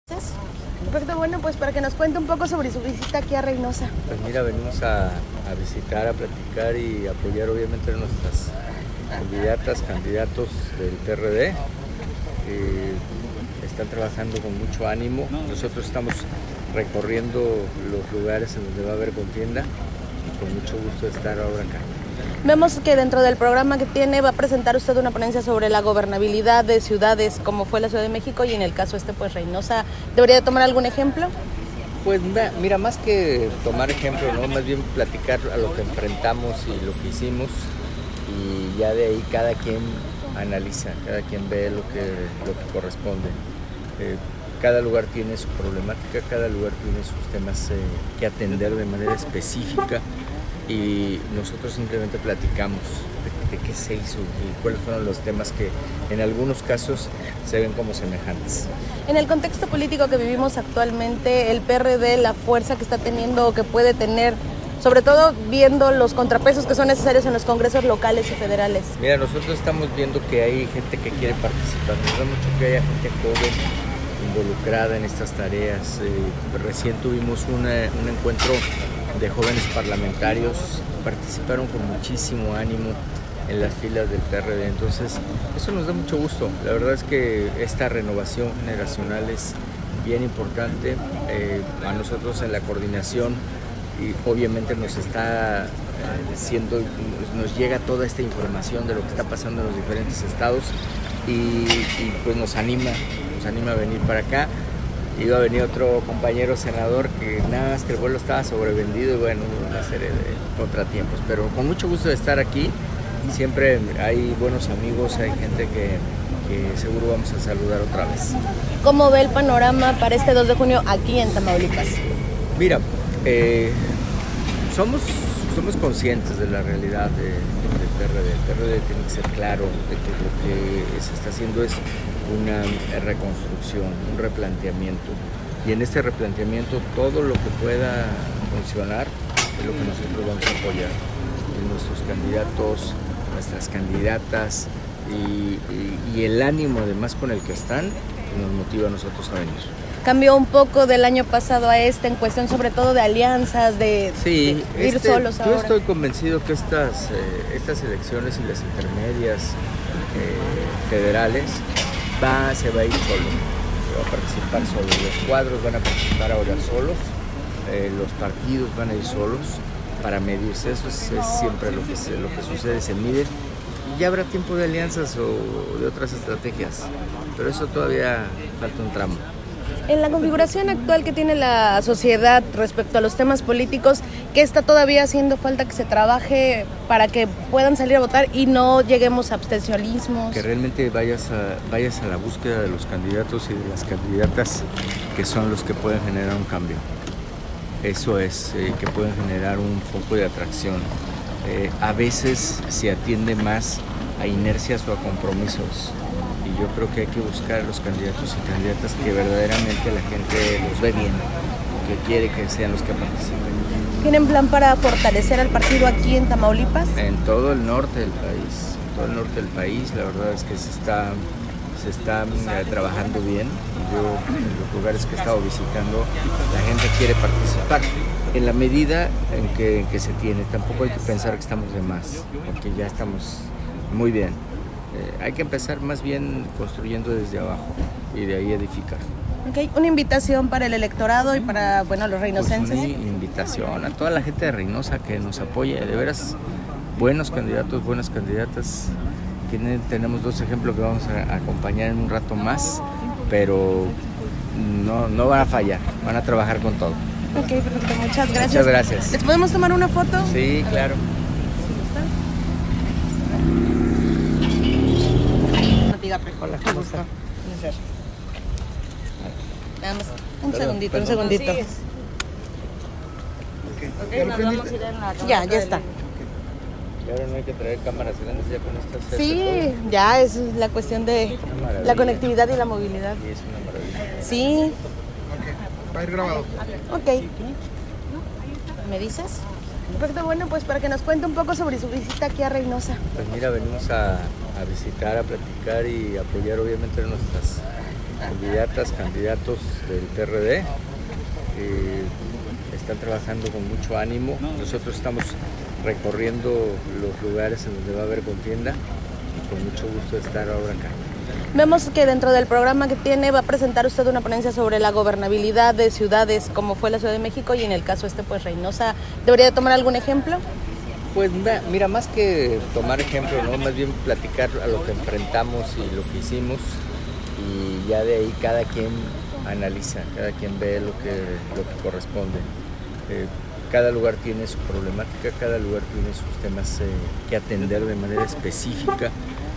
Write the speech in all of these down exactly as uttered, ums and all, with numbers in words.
Perfecto, bueno, pues para que nos cuente un poco sobre su visita aquí a Reynosa. Pues mira, venimos a, a visitar, a platicar y apoyar obviamente a nuestras candidatas, candidatos del P R D. Eh, están trabajando con mucho ánimo. Nosotros estamos recorriendo los lugares en donde va a haber contienda y con mucho gusto de estar ahora acá. Vemos que dentro del programa que tiene va a presentar usted una ponencia sobre la gobernabilidad de ciudades como fue la Ciudad de México y en el caso este pues Reynosa. ¿Debería de tomar algún ejemplo? Pues mira, más que tomar ejemplo, ¿no? Más bien platicar a lo que enfrentamos y lo que hicimos y ya de ahí cada quien analiza, cada quien ve lo que, lo que corresponde. Eh, cada lugar tiene su problemática, cada lugar tiene sus temas eh, que atender de manera específica. Y nosotros simplemente platicamos de, de qué se hizo y cuáles fueron los temas que en algunos casos se ven como semejantes. En el contexto político que vivimos actualmente, el P R D, la fuerza que está teniendo o que puede tener, sobre todo viendo los contrapesos que son necesarios en los congresos locales y federales. Mira, nosotros estamos viendo que hay gente que quiere participar, nos da mucho que haya gente joven involucrada en estas tareas. Eh, recién tuvimos una, un encuentro de jóvenes parlamentarios, participaron con muchísimo ánimo en las filas del P R D, entonces eso nos da mucho gusto. La verdad es que esta renovación generacional es bien importante. Eh, a nosotros en la coordinación y obviamente nos está eh, siendo, nos llega toda esta información de lo que está pasando en los diferentes estados y, y pues nos anima, nos anima a venir para acá. Iba a venir otro compañero senador que nada más que el vuelo estaba sobrevendido y bueno, una serie de contratiempos. Pero con mucho gusto de estar aquí. Siempre hay buenos amigos, hay gente que, que seguro vamos a saludar otra vez. ¿Cómo ve el panorama para este dos de junio aquí en Tamaulipas? Mira, eh, somos, somos conscientes de la realidad de, del P R D. El P R D tiene que ser claro de que lo que se está haciendo es una reconstrucción, un replanteamiento. Y en este replanteamiento todo lo que pueda funcionar es lo que nosotros vamos a apoyar. Y nuestros candidatos, nuestras candidatas y, y, y el ánimo además con el que están nos motiva a nosotros a venir. Cambió un poco del año pasado a este en cuestión sobre todo de alianzas, de, sí, de ir este, solos ahora. Yo estoy convencido que estas, eh, estas elecciones y las intermedias eh, federales Va, se va a ir solo, va a participar solo, los cuadros van a participar ahora solos, eh, los partidos van a ir solos para medirse, eso es, es siempre lo que, se, lo que sucede, se mide y ya habrá tiempo de alianzas o de otras estrategias, pero eso todavía falta un tramo. En la configuración actual que tiene la sociedad respecto a los temas políticos, ¿qué está todavía haciendo falta que se trabaje para que puedan salir a votar y no lleguemos a abstencionismos? Que realmente vayas a, vayas a la búsqueda de los candidatos y de las candidatas que son los que pueden generar un cambio. Eso es, eh, que pueden generar un foco de atracción. Eh, a veces se atiende más a inercias o a compromisos. Y yo creo que hay que buscar a los candidatos y candidatas que verdaderamente la gente los ve bien, que quiere que sean los que participen. ¿Tienen plan para fortalecer al partido aquí en Tamaulipas? En todo el norte del país, en todo el norte del país, la verdad es que se está, se está eh, trabajando bien. Yo en los lugares que he estado visitando, la gente quiere participar. En la medida en que, en que se tiene, tampoco hay que pensar que estamos de más, porque ya estamos muy bien. Eh, hay que empezar más bien construyendo desde abajo y de ahí edificar. Okay. Una invitación para el electorado y para bueno los reinocenses. Pues una invitación a toda la gente de Reynosa que nos apoye, de veras buenos candidatos, buenas candidatas. Tienen, tenemos dos ejemplos que vamos a, a acompañar en un rato más, pero no, no van a fallar, van a trabajar con todo. Ok, perfecto, muchas gracias. Muchas gracias. ¿Les podemos tomar una foto? Sí, claro. Hola, ¿cómo está? Nada más, un perdón, segundito, perdón. un segundito. Okay. Ok, nos vamos a ir en la Ya, ya está. Y ahora no hay que traer cámaras grandes ya con estas. Sí, ya es la cuestión de la conectividad y la movilidad. Y es una maravilla. Sí. Ok, va a ir grabado. Ok. ¿Me dices? Perfecto, bueno, pues para que nos cuente un poco sobre su visita aquí a Reynosa. Pues mira, venimos a, a visitar, a platicar y apoyar obviamente a nuestras candidatas, candidatos del P R D. Eh, están trabajando con mucho ánimo. Nosotros estamos recorriendo los lugares en donde va a haber contienda y con mucho gusto de estar ahora acá. Vemos que dentro del programa que tiene va a presentar usted una ponencia sobre la gobernabilidad de ciudades como fue la Ciudad de México y en el caso este pues Reynosa. ¿Debería de tomar algún ejemplo? Pues mira, más que tomar ejemplo, ¿no? Más bien platicar a lo que enfrentamos y lo que hicimos y ya de ahí cada quien analiza, cada quien ve lo que, lo que corresponde. Eh, cada lugar tiene su problemática, cada lugar tiene sus temas eh, que atender de manera específica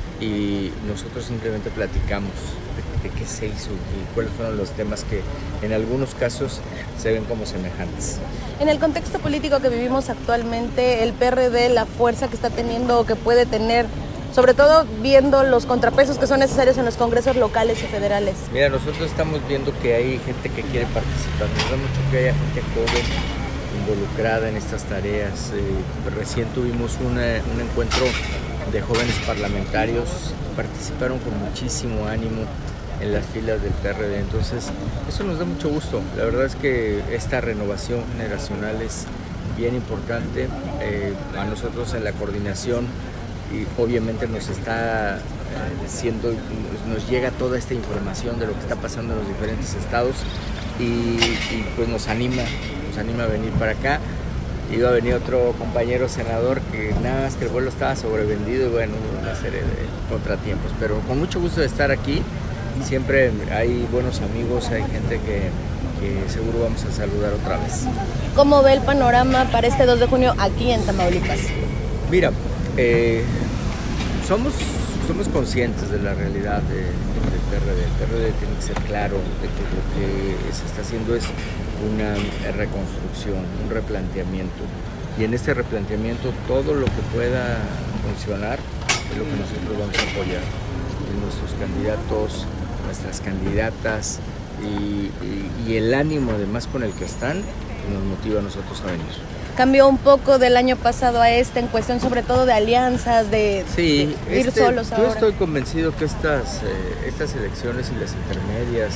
y nosotros simplemente platicamos de, de qué se hizo y cuáles fueron los temas que en algunos casos se ven como semejantes. En el contexto político que vivimos actualmente, el P R D, la fuerza que está teniendo o que puede tener, sobre todo viendo los contrapesos que son necesarios en los congresos locales y federales. Mira, nosotros estamos viendo que hay gente que quiere participar, nos da mucho que haya gente joven involucrada en estas tareas. Eh, recién tuvimos una, un encuentro de jóvenes parlamentarios, participaron con muchísimo ánimo en las filas del P R D, entonces eso nos da mucho gusto. La verdad es que esta renovación generacional es bien importante. Eh, a nosotros en la coordinación y obviamente nos está eh, siendo, nos llega toda esta información de lo que está pasando en los diferentes estados y, y pues nos anima, nos anima a venir para acá. Iba a venir otro compañero senador que nada más que el vuelo estaba sobrevendido y bueno, una serie de contratiempos, pero con mucho gusto de estar aquí. Siempre hay buenos amigos, hay gente que, que seguro vamos a saludar otra vez. ¿Cómo ve el panorama para este dos de junio aquí en Tamaulipas? Mira, eh, somos, somos conscientes de la realidad de, del P R D. El P R D tiene que ser claro de que lo que se está haciendo es una reconstrucción, un replanteamiento. Y en este replanteamiento todo lo que pueda funcionar es lo que nosotros vamos a apoyar. Y nuestros candidatos, nuestras candidatas y, y, y el ánimo además con el que están nos motiva a nosotros a venir. Cambió un poco del año pasado a este en cuestión sobre todo de alianzas, de, sí, de ir este, solos ahora. Yo estoy convencido que estas, eh, estas elecciones y las intermedias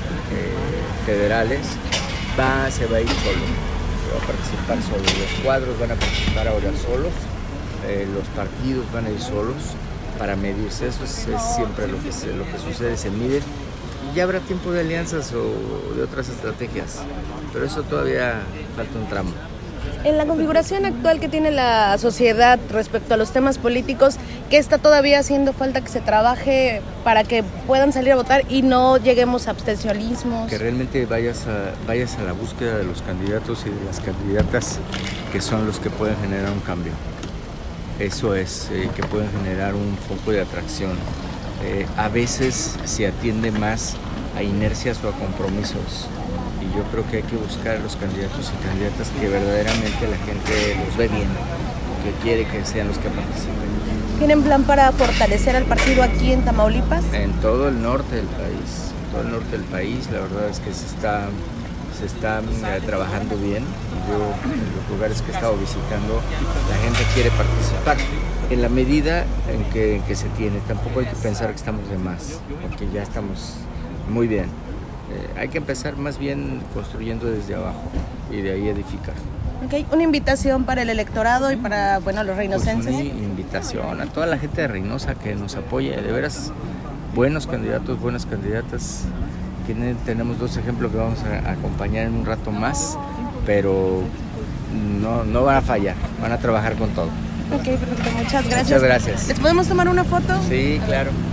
eh, federales va, se va a ir solo, se va a participar solo, los cuadros van a participar ahora solos, eh, los partidos van a ir solos para medirse, eso es, es siempre lo que, se, lo que sucede, se mide y ya habrá tiempo de alianzas o de otras estrategias, pero eso todavía falta un tramo. En la configuración actual que tiene la sociedad respecto a los temas políticos, ¿qué está todavía haciendo falta que se trabaje para que puedan salir a votar y no lleguemos a abstencionismos? Que realmente vayas a, vayas a la búsqueda de los candidatos y de las candidatas que son los que pueden generar un cambio. Eso es, eh, que pueden generar un foco de atracción. Eh, a veces se atiende más a inercias o a compromisos. Y yo creo que hay que buscar a los candidatos y candidatas que verdaderamente la gente los ve bien, que quiere que sean los que participen. ¿Tienen plan para fortalecer al partido aquí en Tamaulipas? En todo el norte del país, en todo el norte del país, la verdad es que se está, se está eh, trabajando bien. Yo en los lugares que he estado visitando, la gente quiere participar. En la medida en que, en que se tiene, tampoco hay que pensar que estamos de más, porque ya estamos muy bien. Eh, hay que empezar más bien construyendo desde abajo y de ahí edificar. Okay. Una invitación para el electorado y para bueno los reinocenses. Pues una invitación a toda la gente de Reynosa que nos apoye, de veras buenos candidatos, buenas candidatas. Tenemos dos ejemplos que vamos a acompañar en un rato más, pero no, no van a fallar, van a trabajar con todo. Ok, perfecto, muchas gracias. Muchas gracias. ¿Les podemos tomar una foto? Sí, claro.